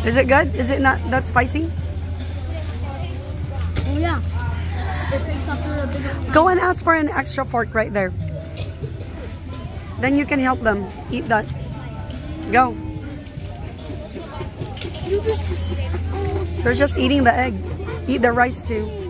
Is it good? Is it not that spicy? Oh yeah. Go and ask for an extra fork right there. Then you can help them eat that. Go. They're just eating the egg. Eat the rice too.